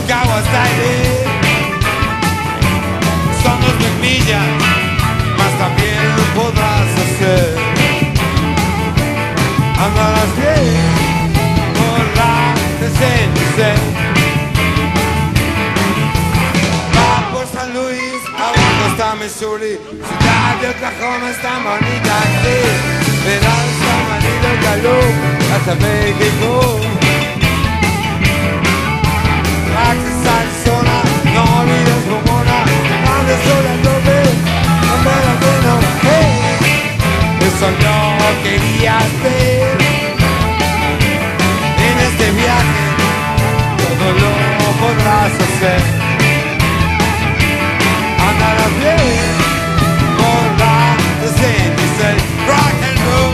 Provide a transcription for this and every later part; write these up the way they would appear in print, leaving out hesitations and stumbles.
Chicago hasta Aire. Son 2000 millas, más también lo podrás hacer. Andarás bien por la 66. Va por San Luis, abajo está Missouri. Ciudad de Oklahoma está bonita aquí. Verás amarillo calor hasta México. Access a Arizona, no olvides Pomona. Andes sola a tope, no me la menos. Hey, eso no querías ver. En este viaje todo lo podrás hacer. Andarás bien por la 66. Rock and roll.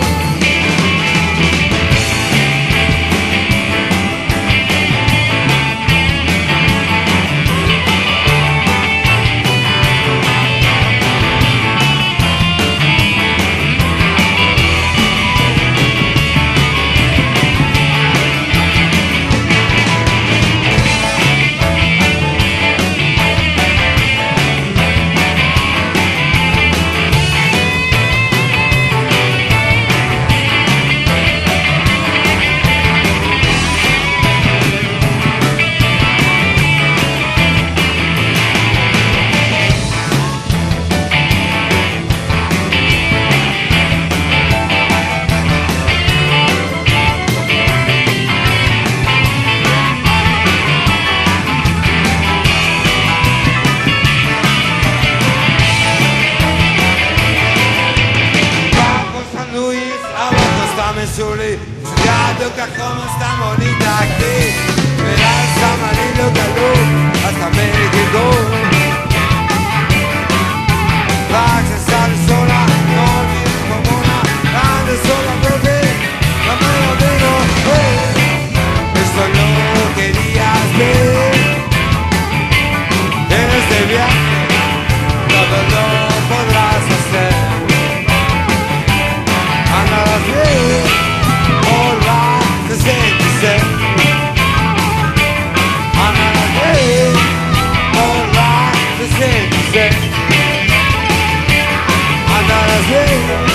Missouri, ciudad de Oklahoma está bonita aquí. Verás amarillo calor hasta México. Access a Arizona, no olvides Pomona. Andes sola, profe, la mano de no. Esto no querías ver. En este viaje todo lo podrás hacer. Andarás bien por la 66. Andarás bien por la 66. Andarás bien.